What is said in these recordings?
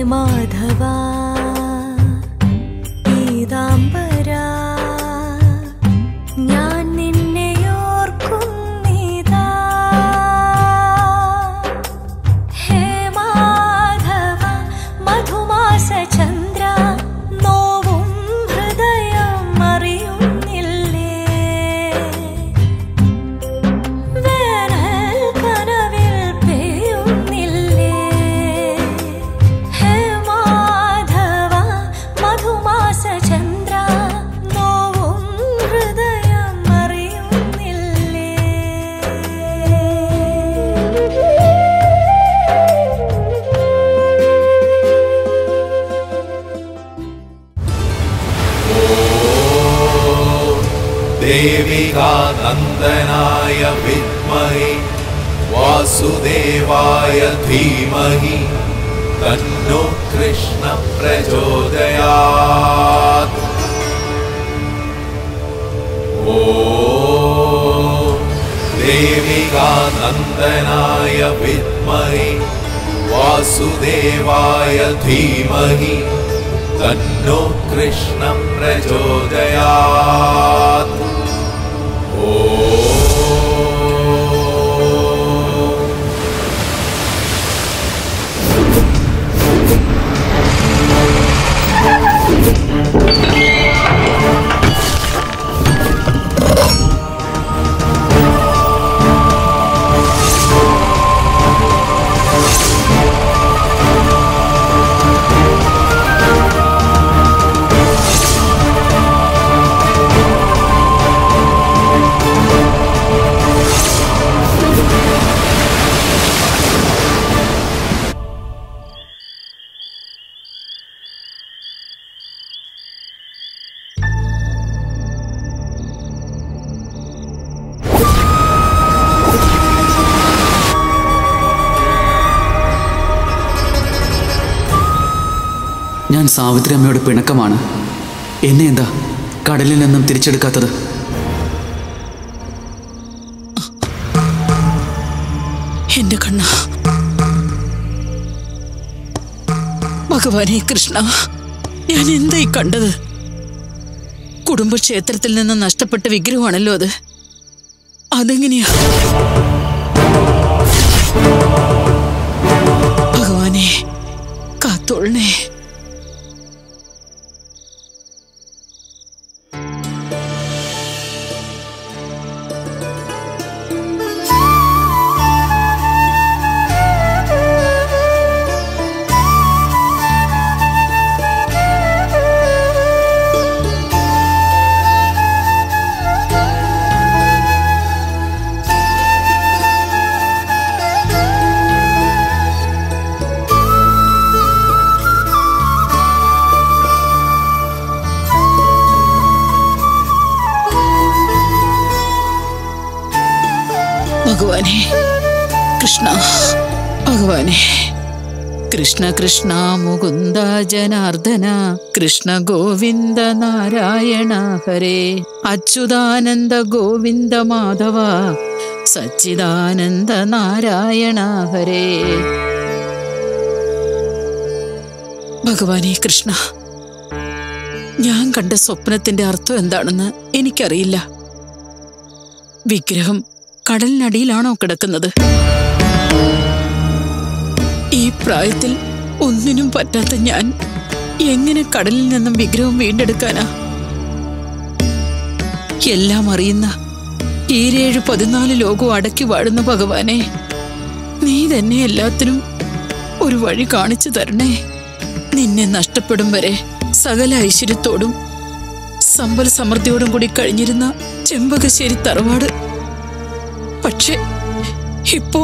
മാധവാ പീതാംബരാ ഞാൻ നിന്നെ ഓർക്കുന്നിതാ. ഹേ മാധവ മധുമാസ ചന്ദ്ര നോവും ഹൃദയം അറിയുന്നില്ലേ. വേനൽ കനവിൽ പെയ്യുന്നില്ലേ. ഹേ മാധവ മധുമാസ ചന്ദ്ര നോവും ഹൃദയം അറിയുന്നില്ലേ. देविकानन्दनाय विद्महे वासुदेवाय धीमहि तन्नो कृष्ण प्रचोदयात्. ॐ देविकानन्दनाय विद्महे वासुदेवाय धीमहि तन्नो कृष्ण प्रचोदयात्. ഞാൻ സാവിത്രി അമ്മയോട് പിണക്കമാണ്. എന്നെ എന്താ കടലിൽ നിന്നും തിരിച്ചെടുക്കാത്തത്? എന്റെ കണ്ണ ഭഗവാനെ കൃഷ്ണ, ഞാൻ എന്തായി കണ്ടത്? കുടുംബക്ഷേത്രത്തിൽ നിന്ന് നഷ്ടപ്പെട്ട വിഗ്രഹമാണല്ലോ അത്. അതെങ്ങനെയാ ഭഗവാനെ കാത്തോളണേ. ഭഗവാനെ കൃഷ്ണ, ഭഗവാനെ കൃഷ്ണ കൃഷ്ണ മുകുന്ദ ജനാർദ്ദന കൃഷ്ണ ഗോവിന്ദ നാരായണ ഹരേ അച്യുതാനന്ദ ഗോവിന്ദ മാധവ സച്ചിദാനന്ദ നാരായണ ഹരേ. ഭഗവാനെ കൃഷ്ണ, ഞാൻ കണ്ട സ്വപ്നത്തിന്റെ അർത്ഥം എന്താണെന്ന് എനിക്കറിയില്ല. വിഗ്രഹം കടലിനടിയിലാണോ കിടക്കുന്നത്? ഈ പ്രായത്തിൽ ഒന്നിനും പറ്റാത്ത ഞാൻ എങ്ങനെ കടലിൽ നിന്നും വിഗ്രഹം വീണ്ടെടുക്കാനാ? എല്ലാം അറിയുന്ന 14 ലോകവും അടക്കി വാഴുന്ന ഭഗവാനെ, നീ തന്നെ എല്ലാത്തിനും ഒരു വഴി കാണിച്ചു തരണേ. നിന്നെ നഷ്ടപ്പെടും വരെ സകല ഐശ്വര്യത്തോടും സമ്പൽ സമൃദ്ധിയോടും കൂടി കഴിഞ്ഞിരുന്ന ചെമ്പകശ്ശേരി തറവാട്, പക്ഷേ ഇപ്പോ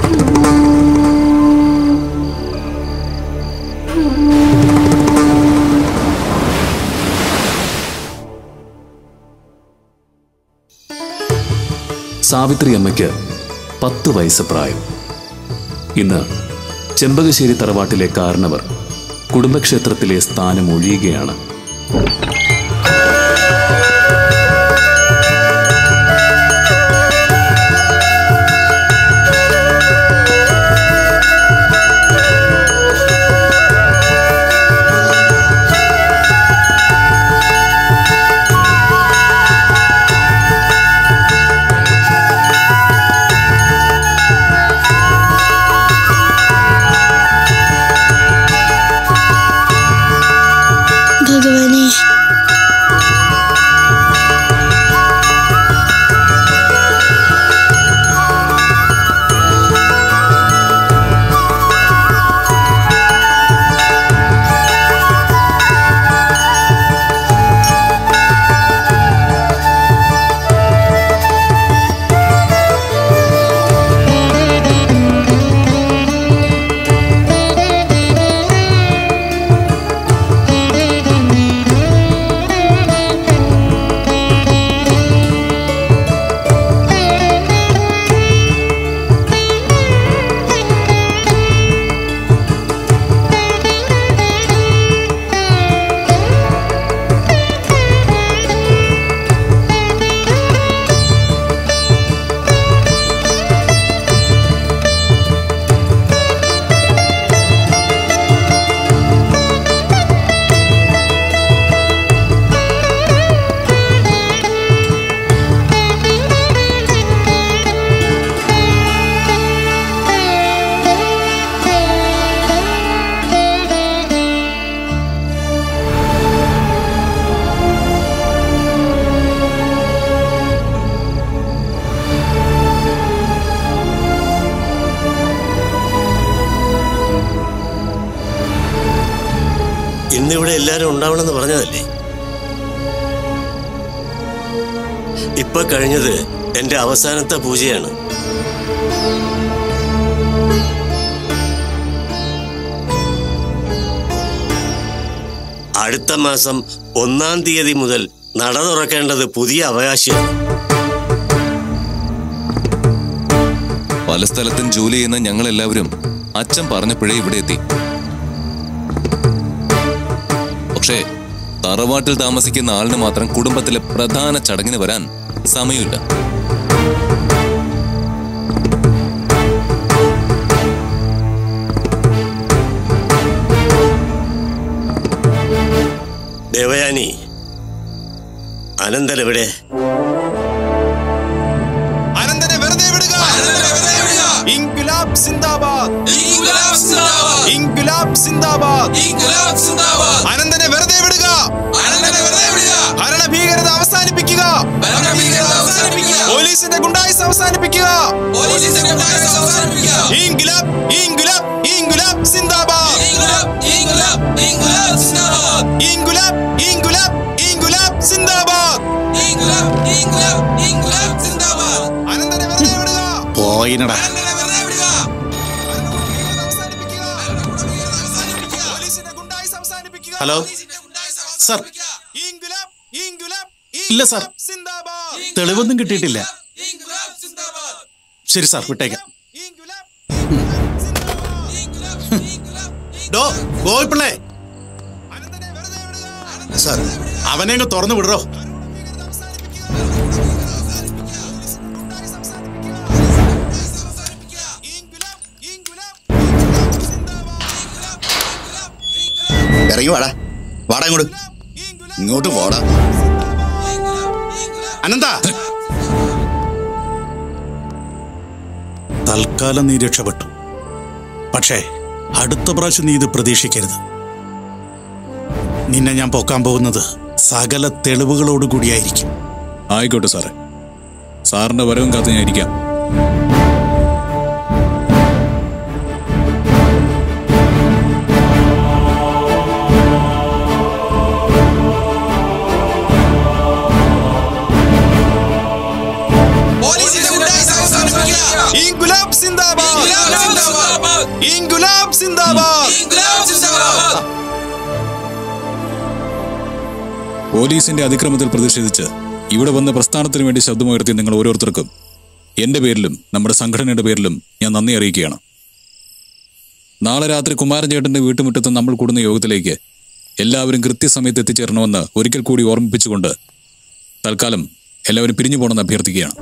സാവിത്രി അമ്മയ്ക്ക് 10 വയസ്സ് പ്രായം. ഇന്ന് ചെമ്പകശ്ശേരി തറവാട്ടിലെ കാരണവർ കുടുംബക്ഷേത്രത്തിലെ സ്ഥാനം ഒഴിയുകയാണ്. ഇന്നിവിടെ എല്ലാരും ഉണ്ടാവണമെന്ന് പറഞ്ഞതല്ലേ? ഇപ്പൊ കഴിഞ്ഞത് എന്റെ അവസാനത്തെ പൂജയാണ്. അടുത്ത മാസം 1-ാം തീയതി മുതൽ നട തുറക്കേണ്ടത് പുതിയ അവകാശിയാണ്. പല സ്ഥലത്തും ജോലി ചെയ്യുന്ന ഞങ്ങളെല്ലാവരും അച്ഛൻ പറഞ്ഞപ്പോഴേ ഇവിടെ എത്തി. പക്ഷേ തറവാട്ടിൽ താമസിക്കുന്ന ആളിന് മാത്രം കുടുംബത്തിലെ പ്രധാന ചടങ്ങിന് വരാൻ സമയമില്ല. ദേവയാനി, അനന്തൻ എവിടെ? അനന്തനെ വെറുതെ വിടുക! ഇൻക്വിലാബ് സിന്ദാബാദ്! ഇൻക്വിലാബ് സിന്ദാബാദ്! അനന്തനെ വെറുതെ വിടുക! ഭരണഭീകരത അവസാനിപ്പിക്കുക! പോലീസിന്റെ ഗുണ്ടായിസം അവസാനിപ്പിക്കുക! ഇൻക്വിലാബ് ഇൻക്വിലാബ് ഇൻക്വിലാബ് സിന്ദാബാദ്! ഇൻക്വിലാബ് ഇൻക്വിലാബ് ഇൻക്വിലാബ് സിന്ദാബാദ്! അനന്തനെ വെറുതെ വിടുക! പോയിനടാ. Hello sir. ഇല്ല സാർ, തെളിവൊന്നും കിട്ടിയിട്ടില്ല. ശരി സാർ, വിട്ടേക്കാം. ഗോപിപ്പിള്ളേ സാർ, അവനെ അങ്ങ് തുറന്നു വിടറോ. ഇറങ്ങി വാടാ, വാടാ ഇങ്ങോട്ട്, ഇങ്ങോട്ട് പോടാ. അനന്ത, തൽക്കാലം നീ രക്ഷപ്പെട്ടു. പക്ഷേ അടുത്ത പ്രാവശ്യം നീ ഇത് പ്രതീക്ഷിക്കരുത്. നിന്നെ ഞാൻ പൊക്കാൻ പോകുന്നത് സകല തെളിവുകളോടുകൂടിയായിരിക്കും. ആയിക്കോട്ടെ സാറേ, സാറിന്റെ വരവും കാത്ത് ഞാൻ ഇരിക്കാം. ഇൻക്വിലാബ് സിന്ദാബാദ്! ഇൻക്വിലാബ് സിന്ദാബാദ്! പോലീസിന്റെ അതിക്രമത്തിൽ പ്രതിഷേധിച്ച് ഇവിടെ വന്ന പ്രസ്ഥാനത്തിന് വേണ്ടി ശബ്ദമുയർത്തി നിങ്ങൾ ഓരോരുത്തർക്കും എന്റെ പേരിലും നമ്മുടെ സംഘടനയുടെ പേരിലും ഞാൻ നന്ദി അറിയിക്കുകയാണ്. നാളെ രാത്രി കുമാരൻ ചേട്ടന്റെ വീട്ടുമുറ്റത്ത് നമ്മൾ കൂടുന്ന യോഗത്തിലേക്ക് എല്ലാവരും കൃത്യസമയത്ത് എത്തിച്ചേരണമെന്ന് ഒരിക്കൽ കൂടി ഓർമ്മിപ്പിച്ചുകൊണ്ട് തൽക്കാലം എല്ലാവരും പിരിഞ്ഞു പോകണമെന്ന് അഭ്യർത്ഥിക്കുകയാണ്.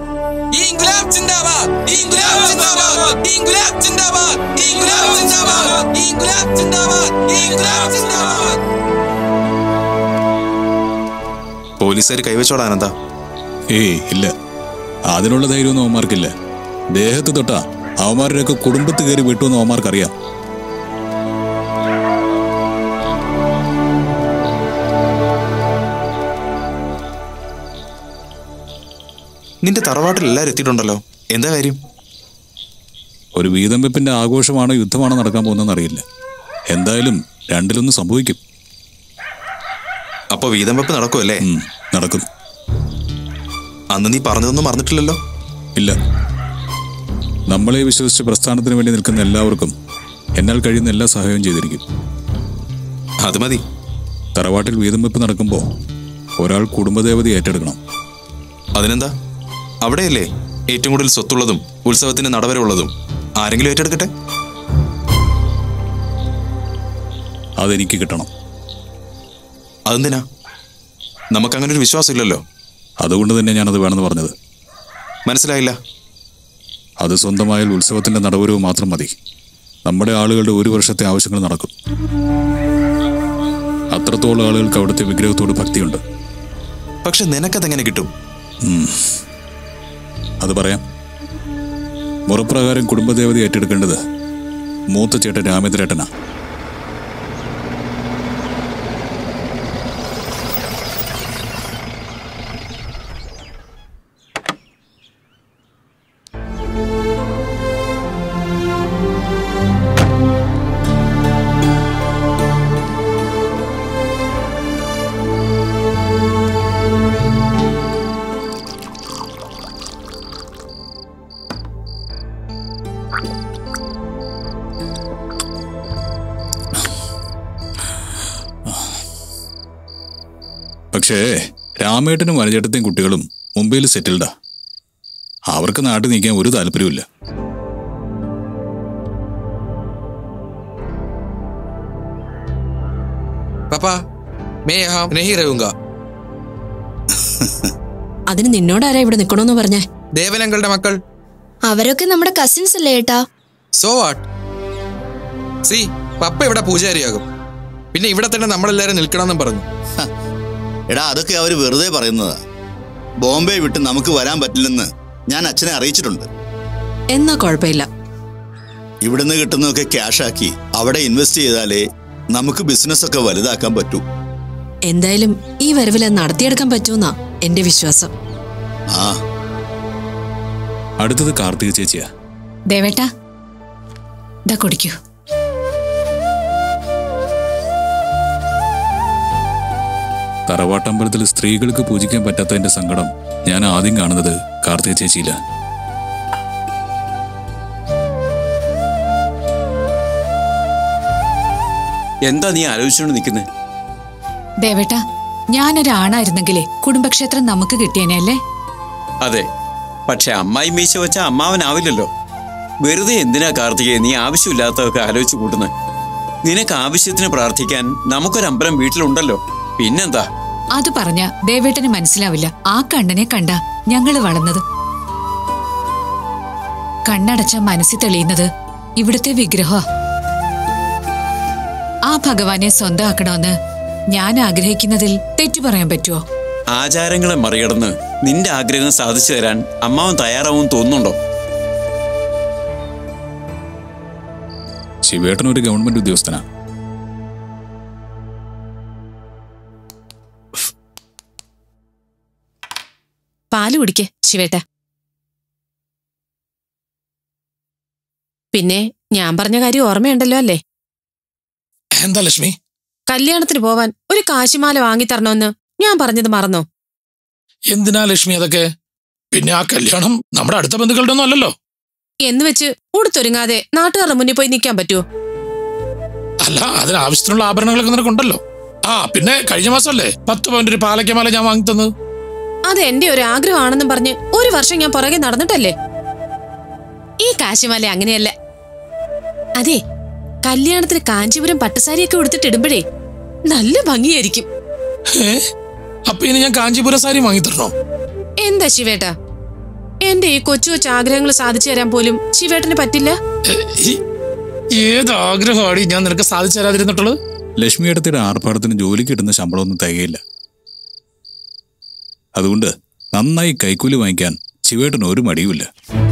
പോലീസുകാർ കൈവച്ചോടാ അനന്ത? ഏയ് ഇല്ല, അതിനുള്ള ധൈര്യമൊന്നും അവന്മാർക്കില്ല. ദേഹത്ത് തൊട്ടാ അവന്മാരുടെയൊക്കെ കുടുംബത്ത് കയറി വിട്ടുവെന്ന് അവന്മാർക്കറിയാം. നിന്റെ തറവാട്ടിൽ എല്ലാവരും എത്തിയിട്ടുണ്ടല്ലോ, എന്താ കാര്യം? ഒരു വീതം വെപ്പിന്റെ ആഘോഷമാണോ യുദ്ധമാണോ നടക്കാൻ പോകുന്നതെന്ന് അറിയില്ല. എന്തായാലും രണ്ടിലൊന്നും സംഭവിക്കും. അപ്പൊ വീതം വെപ്പ് നടക്കുമല്ലേ? നടക്കും. അന്ന് നീ പറഞ്ഞതൊന്നും മറന്നിട്ടില്ലല്ലോ? ഇല്ല. നമ്മളെ വിശ്വസിച്ച് പ്രസ്ഥാനത്തിന് വേണ്ടി നിൽക്കുന്ന എല്ലാവർക്കും എന്നാൽ കഴിയുന്ന എല്ലാ സഹായവും ചെയ്തിരിക്കും. അത് മതി. തറവാട്ടിൽ വീതം വെപ്പ് നടക്കുമ്പോൾ ഒരാൾ കുടുംബദേവതി ഏറ്റെടുക്കണം. അതിനെന്താ? അവിടെയല്ലേ ഏറ്റവും കൂടുതൽ സ്വത്തുള്ളതും ഉത്സവത്തിന് നടവരവുള്ളതും. ആരെങ്കിലും ഏറ്റെടുക്കട്ടെ. അതെനിക്ക് കിട്ടണം. അതെന്തിനാ? നമുക്കങ്ങനെ ഒരു വിശ്വാസം ഇല്ലല്ലോ. അതുകൊണ്ട് തന്നെ ഞാനത് വേണമെന്ന് പറഞ്ഞത്. മനസ്സിലായില്ല. അത് സ്വന്തമായാൽ ഉത്സവത്തിന്റെ നടവരവ് മാത്രം മതി. നമ്മുടെ ആളുകളുടെ ഒരു വർഷത്തെ ആവശ്യങ്ങൾ നടക്കും. അത്രത്തോളം ആളുകൾക്ക് അവിടുത്തെ വിഗ്രഹത്തോട് ഭക്തിയുണ്ട്. പക്ഷെ നിനക്കതെങ്ങനെ കിട്ടും? അത് പറയാം. മുറപ്രകാരം കുടുംബദേവത ഏറ്റെടുക്കേണ്ടത് മൂത്ത ചേട്ടൻ രാമേന്ദ്രേട്ടനാ. പക്ഷേ രാമേട്ടനും വനചേട്ടത്തെയും കുട്ടികളും മുംബൈയിൽ സെറ്റിൽഡാ. അവർക്ക് നാട്ടിൽ നിൽക്കാൻ ഒരു താല്പര്യമില്ല. പാപ്പാ मैं यहाँ नहीं रहूंगा. അതിന് നിന്നോടാരാ ഇവിടെ നിൽക്കണമെന്ന് പറഞ്ഞേ? ദേവനങ്ങളുടെ മക്കൾ. അവരൊക്കെ നമ്മുടെ കസിൻസ് അല്ലേ ഏട്ടാ? So what? സി പപ്പ ഇവിടെ പൂജാരിയാകും. പിന്നെ ഇവിടെ തന്നെ നമ്മളെല്ലാരും നിൽക്കണമെന്നും പറഞ്ഞു. എടാ, അതൊക്കെ അവർ വെറുതെ പറയുന്നതാ. ബോംബെ വിട്ട് നമുക്ക് വരാൻ പറ്റില്ലെന്ന് ഞാൻ അച്ഛനെ അറിയിച്ചിട്ടുണ്ട്. എന്നാ കുഴപ്പമില്ല. ഇവിടുന്ന് കിട്ടുന്നതൊക്കെ ക്യാഷാക്കി അവിടെ ഇൻവെസ്റ്റ് ചെയ്താലേ നമുക്ക് ബിസിനസ് ഒക്കെ വലുതാക്കാൻ പറ്റൂ. എന്തായാലും ഈ വരവിൽ നടത്തിയെടുക്കാൻ പറ്റൂന്നാ എന്റെ വിശ്വാസം. ആ, അടുത്തത് കാർത്തിക ചേച്ചിയാ. ദേവേട്ടാ, ദാ കുടിക്കൂ. തറവാട്ടമ്പലത്തിൽ സ്ത്രീകൾക്ക് പൂജിക്കാൻ പറ്റാത്തതിന്റെ സങ്കടം ഞാൻ ആദ്യം കാണുന്നത് കാർത്തിക ചേച്ചിയില്ല. എന്താ നീ ആലോചിച്ചുകൊണ്ട് നിൽക്കുന്നത്? ദേവേട്ടാ, ഞാനൊരാണായിരുന്നെങ്കിലേ കുടുംബക്ഷേത്രം നമുക്ക് കിട്ടിയേനെ അല്ലേ? അതെ, പക്ഷെ അമ്മായി മീശ വെച്ച അമ്മാവനാവില്ലല്ലോ. വെറുതെ എന്തിനാ കാർത്തികയെ നീ ആവശ്യമില്ലാത്തതൊക്കെ ആലോചിച്ച് കൂട്ടുന്നത്? നിനക്ക് ആവശ്യത്തിന് പ്രാർത്ഥിക്കാൻ നമുക്കൊരമ്പലം വീട്ടിലുണ്ടല്ലോ, പിന്നെന്താ? അത് പറഞ്ഞ ദേവേട്ടന് മനസ്സിലാവില്ല. ആ കണ്ണനെ കണ്ട ഞങ്ങള് വളർന്നത്. കണ്ണടച്ച മനസ്സിൽ തെളിയുന്നത് ഇവിടുത്തെ വിഗ്രഹ. ആ ഭഗവാനെ സ്വന്തമാക്കണമെന്ന് ഞാൻ ആഗ്രഹിക്കുന്നതിൽ തെറ്റു പറയാൻ പറ്റുമോ? ആചാരങ്ങളെ മറികടന്ന് നിന്റെ ആഗ്രഹം സാധിച്ചു തരാൻ അമ്മാവൻ തയ്യാറാവും തോന്നുന്നുണ്ടോ? ശിവേട്ടൻ ഒരു ഗവൺമെന്റ് ഉദ്യോഗസ്ഥനാ. പാല് കുടിക്കേ ശിവേട്ട. പിന്നെ ഞാൻ പറഞ്ഞ കാര്യം ഓർമ്മയുണ്ടല്ലോ അല്ലേ? എന്താ ലക്ഷ്മി? കല്യാണത്തിന് പോവാൻ ഒരു കാശിമാല വാങ്ങിത്തരണമെന്ന് ഞാൻ പറഞ്ഞത് മറന്നോ? എന്തിനാ ലക്ഷ്മി അതൊക്കെ? പിന്നെ ആ കല്യാണം നമ്മുടെ അടുത്ത ബന്ധുക്കളുടെ ഒന്നും അല്ലല്ലോ. എന്ന് വെച്ച് ഉടുത്തൊരുങ്ങാതെ നാട്ടുകാരുടെ മുന്നിൽ പോയി നിൽക്കാൻ പറ്റുമോ? അല്ല, അതിന് ആവശ്യത്തിനുള്ള ആഭരണങ്ങളൊക്കെ നിനക്കുണ്ടല്ലോ. ആ പിന്നെ കഴിഞ്ഞ മാസമല്ലേ 10 പവന്റെ ഒരു പാലക്കമാല ഞാൻ വാങ്ങി തന്നത്? അത് എന്റെ ഒരു ആഗ്രഹമാണെന്നും പറഞ്ഞ് ഒരു വർഷം ഞാൻ പുറകെ നടന്നിട്ടല്ലേ. ഈ കാശിമാല അങ്ങനെയല്ല. അതെ, കല്യാണത്തിന് കാഞ്ചീപുരം പട്ടുസാരിയൊക്കെ ഉടുത്തിട്ടിടുമ്പോഴേ നല്ല ഭംഗിയായിരിക്കും. അപ്പൊ ഇനി ഞാൻ കാഞ്ചീപുരം സാരി വാങ്ങിത്തരണോ? എന്താ ശിവേട്ടാ, എന്റെ ഈ കൊച്ചു കൊച്ചു ആഗ്രഹങ്ങൾ സാധിച്ചു തരാൻ പോലും ശിവേട്ടന് പറ്റില്ല? ഏത് ആഗ്രഹമാണ് ഞാൻ നിനക്ക് സാധിച്ചു തരാതിരുന്നിട്ടുള്ളത്? ലക്ഷ്മി അടുത്തിടെ ആർഭാടത്തിന് ജോലിക്ക് കിട്ടുന്ന ശമ്പളമൊന്നും തികയില്ല. അതുകൊണ്ട് നന്നായി കൈക്കൂലി വാങ്ങിക്കാൻ ശിവേട്ടന് ഒരു മടിയുമില്ല.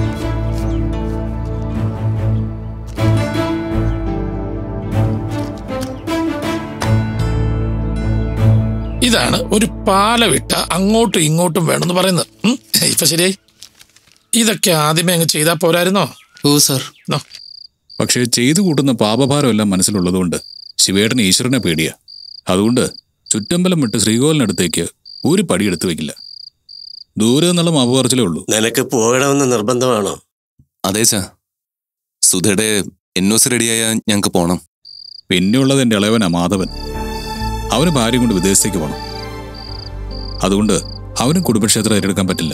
ഇതാണ് ഒരു പാല വിട്ട അങ്ങോട്ടും ഇങ്ങോട്ടും വേണമെന്ന് പറയുന്നത്. ഇപ്പൊ ശരിയായി. ഇതൊക്കെ ആദ്യമേ അങ്ങ് ചെയ്താൽ പോരായിരുന്നോ? ഓ സാർ. പക്ഷേ ചെയ്തു കൂട്ടുന്ന പാപഭാരമെല്ലാം മനസ്സിലുള്ളതുകൊണ്ട് ശിവേട്ടന് ഈശ്വരനെ പേടിയാ. അതുകൊണ്ട് ചുറ്റമ്പലം വിട്ട് ശ്രീകോലിനടുത്തേക്ക് ഒരു പടി എടുത്തു വെക്കില്ല. ദൂരെ നിന്നുള്ള മാപ്പ് പറച്ചിലേ ഉള്ളൂ. നിനക്ക് പോകണമെന്ന് നിർബന്ധമാണോ? അതേച്ചാ, സുധയുടെ NOC റെഡിയായ ഞങ്ങക്ക് പോണം. പിന്നെയുള്ളത് എൻ്റെ ഇളയവനാ മാധവൻ. അവന് ഭാര്യ കൊണ്ട് വിദേശത്തേക്ക് പോകണം. അതുകൊണ്ട് അവനും കുടുംബക്ഷേത്രം ഏറ്റെടുക്കാൻ പറ്റില്ല.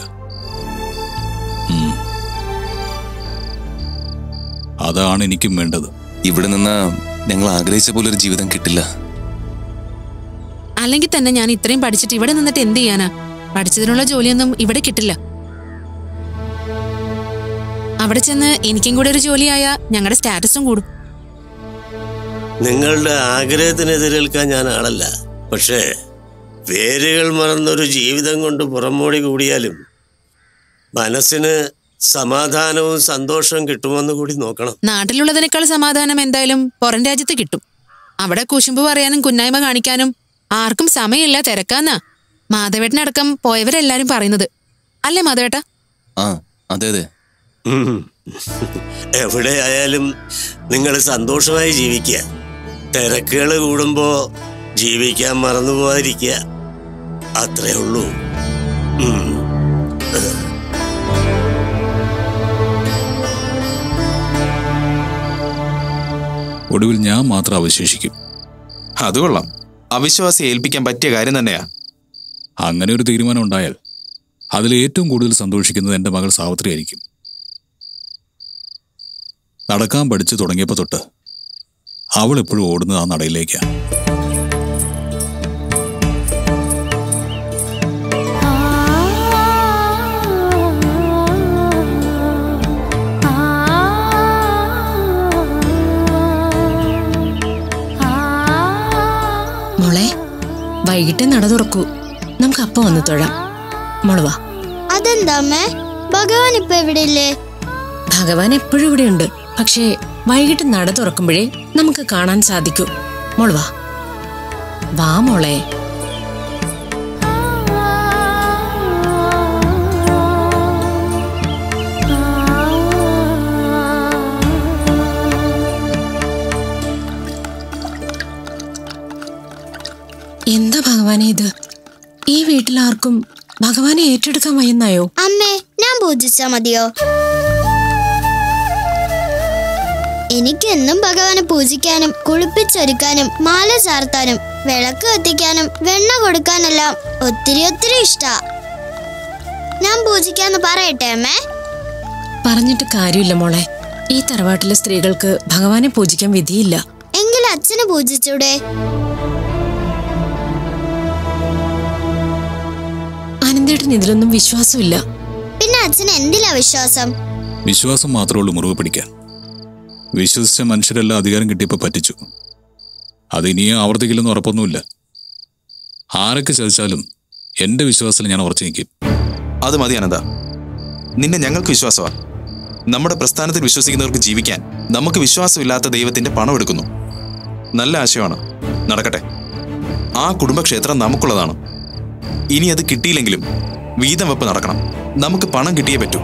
അതാണ് എനിക്കും വേണ്ടത്. ഇവിടെ നിന്നാ ഞങ്ങൾ ആഗ്രഹിച്ച പോലെ ഒരു ജീവിതം കിട്ടില്ല. അല്ലെങ്കിൽ തന്നെ ഞാൻ ഇത്രയും പഠിച്ചിട്ട് ഇവിടെ നിന്നിട്ട് എന്ത് ചെയ്യാനാ? പഠിച്ചതിനുള്ള ജോലിയൊന്നും ഇവിടെ കിട്ടില്ല. അവിടെ ചെന്ന് എനിക്കും കൂടെ ഒരു ജോലിയായ ഞങ്ങളുടെ സ്റ്റാറ്റസും കൂടും. നിങ്ങളുടെ ആഗ്രഹത്തിനെതിരേൽക്കാൻ ഞാൻ ആളല്ല. പക്ഷേ വേരുകൾ മറന്നൊരു ജീവിതം കൊണ്ട് പുറമോടി കൂടിയാലും മനസ്സിന് സമാധാനവും സന്തോഷവും കിട്ടുമെന്ന് കൂടി നോക്കണം. നാട്ടിലുള്ളതിനേക്കാൾ സമാധാനം എന്തായാലും പുറം രാജ്യത്ത് കിട്ടും. അവിടെ കുശുമ്പ് പറയാനും കുന്നായ്മ കാണിക്കാനും ആർക്കും സമയമില്ല, തിരക്കാന്നാ മാധവേട്ടനടക്കം പോയവരെല്ലാരും പറയുന്നത്. അല്ലേ മാധവേട്ട? ആ അതെ അതെ. എവിടെയായാലും നിങ്ങൾ സന്തോഷമായി ജീവിക്കുക. തിരക്കുകൾ കൂടുമ്പോ ജീവിക്കാൻ മറന്നുപോകാതിരിക്കുക. അത്രേ ഉള്ളൂ. ഒടുവിൽ ഞാൻ മാത്രം അവശേഷിക്കും. അത് കൊള്ളാം. അവിശ്വാസി ഏൽപ്പിക്കാൻ പറ്റിയ കാര്യം തന്നെയാ. അങ്ങനെ ഒരു തീരുമാനം ഉണ്ടായാൽ അതിൽ ഏറ്റവും കൂടുതൽ സന്തോഷിക്കുന്നത് എൻ്റെ മകൾ സാവിത്രി ആയിരിക്കും. നടക്കാൻ പഠിച്ചു തുടങ്ങിയപ്പോൾ തൊട്ട് അവൾ എപ്പോഴും ഓടുന്നത് ആ നടയിലേക്കാണ്. മോളെ, വൈകിട്ട് നട തുറക്കൂ, നമുക്ക് അപ്പം വന്ന് തൊഴാം. മോളുവാ. അതെന്താ അമ്മേ, ഭഗവാൻ ഇപ്പൊ എവിടെ ഇല്ലേ? ഭഗവാൻ എപ്പോഴും ഇവിടെ ഉണ്ട്. പക്ഷേ വൈകിട്ട് നട തുറക്കുമ്പോഴേ നമുക്ക് കാണാൻ സാധിക്കൂ. മോളുവാ. വാ മോളെ. എന്താ ഭഗവാനെ ഇത്? ഈ വീട്ടിലാർക്കും ഭഗവാനെ ഏറ്റെടുക്കാൻ വയ്യെന്നായോ? അമ്മേ, ഞാൻ പൂജിച്ചാ മതിയോ? എനിക്കെന്നും ഭഗവാനെ പൂജിക്കാനും കുളിപ്പിച്ചൊരുക്കാനും മാല ചാർത്താനും വിളക്ക് കത്തിക്കാനും വെണ്ണ കൊടുക്കാനെല്ലാം ഒത്തിരി ഒത്തിരി ഇഷ്ടാ. ഞാൻ പൂജിക്കാന്ന് പറയട്ടെ അമ്മേ? പറഞ്ഞിട്ട് കാര്യമില്ല മോളെ. ഈ തറവാട്ടിലെ സ്ത്രീകൾക്ക് ഭഗവാനെ പൂജിക്കാൻ വിധിയില്ല. എങ്കിൽ അച്ഛനെ പൂജിച്ചൂടെ? അനന്തേട്ടന് ഇതിലൊന്നും വിശ്വാസമില്ല. പിന്നെ അച്ഛന് എന്തിലാ വിശ്വാസം? വിശ്വാസം മാത്രമേ ഉള്ളൂ മുറിവ് പിടിക്കാൻ. വിശ്വസിച്ച മനുഷ്യരെല്ലാം അധികാരം കിട്ടിയപ്പോൾ പറ്റിച്ചു. അത് ഇനിയും ആവർത്തിക്കില്ലെന്ന് ഉറപ്പൊന്നുമില്ല. ആരൊക്കെ ചതിച്ചാലും എൻ്റെ വിശ്വാസത്തിൽ ഞാൻ ഉറച്ചു നിൽക്കും. അത് മതി അനന്ത, നിന്നെ ഞങ്ങൾക്ക് വിശ്വാസമാണ്. നമ്മുടെ പ്രസ്ഥാനത്തിൽ വിശ്വസിക്കുന്നവർക്ക് ജീവിക്കാൻ നമുക്ക് വിശ്വാസമില്ലാത്ത ദൈവത്തിന്റെ പണം എടുക്കുന്നു. നല്ല ആശയമാണ്, നടക്കട്ടെ. ആ കുടുംബക്ഷേത്രം നമുക്കുള്ളതാണ്. ഇനി അത് കിട്ടിയില്ലെങ്കിലും വീതം വെപ്പ് നടക്കണം. നമുക്ക് പണം കിട്ടിയേ പറ്റൂ.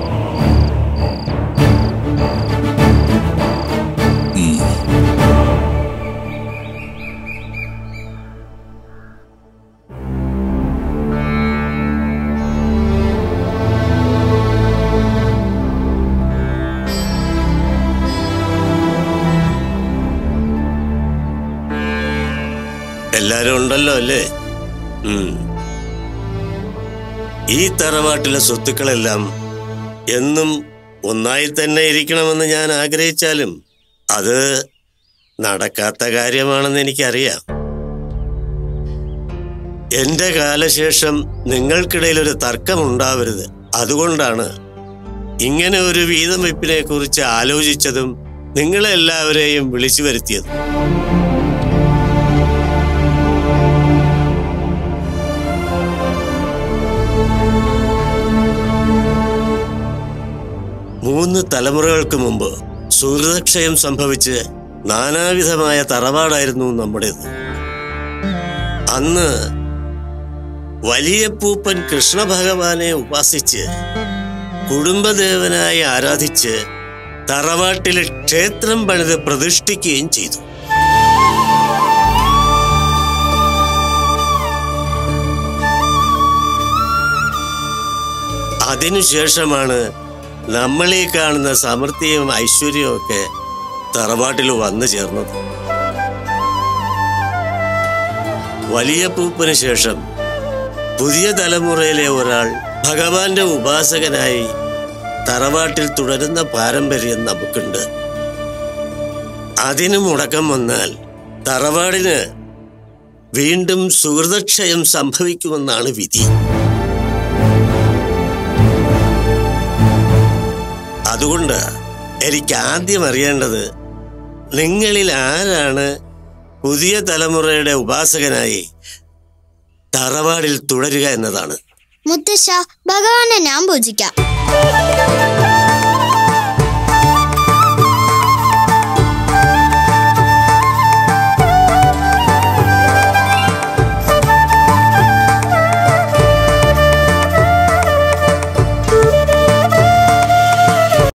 എല്ലാരും ഉണ്ടല്ലോ അല്ലേ? ഈ തറവാട്ടിലെ സ്വത്തുക്കളെല്ലാം എന്നും ഒന്നായി തന്നെ ഇരിക്കണമെന്ന് ഞാൻ ആഗ്രഹിച്ചാലും അത് നടക്കാത്ത കാര്യമാണെന്ന് എനിക്കറിയാം. എന്റെ കാലശേഷം നിങ്ങൾക്കിടയിൽ ഒരു തർക്കമുണ്ടാവരുത്. അതുകൊണ്ടാണ് ഇങ്ങനെ ഒരു വീതം വെപ്പിനെ കുറിച്ച് ആലോചിച്ചതും നിങ്ങളെല്ലാവരെയും വിളിച്ചു വരുത്തിയതും. മൂന്ന് തലമുറകൾക്ക് മുമ്പ് സുഹൃതക്ഷയം സംഭവിച്ച് നാനാവിധമായ തറവാടായിരുന്നു നമ്മുടേത്. അന്ന് വലിയപ്പൂപ്പൻ കൃഷ്ണഭഗവാനെ ഉപാസിച്ച് കുടുംബദേവനായി ആരാധിച്ച് തറവാട്ടിലെ ക്ഷേത്രം പണിത് പ്രതിഷ്ഠിക്കുകയും ചെയ്തു. അതിനുശേഷമാണ് നമ്മളീ കാണുന്ന സമൃദ്ധിയും ഐശ്വര്യവും ഒക്കെ തറവാട്ടിൽ വന്നു ചേർന്നത്. വലിയപ്പൂപ്പന് ശേഷം പുതിയ തലമുറയിലെ ഒരാൾ ഭഗവാന്റെ ഉപാസകനായി തറവാട്ടിൽ തുടരുന്ന പാരമ്പര്യം നമുക്കുണ്ട്. അതിന് മുടക്കം വന്നാൽ തറവാടിന് വീണ്ടും സുഹൃതക്ഷയം സംഭവിക്കുമെന്നാണ് വിധി. അതുകൊണ്ട് എനിക്ക് ആദ്യം അറിയേണ്ടത് നിങ്ങളിൽ ആരാണ് പുതിയ തലമുറയുടെ ഉപാസകനായി തറവാടിൽ തുടരുക എന്നതാണ്. മുത്തശ്ശ, ഭഗവാനെ ഞാൻ പൂജിക്കാം.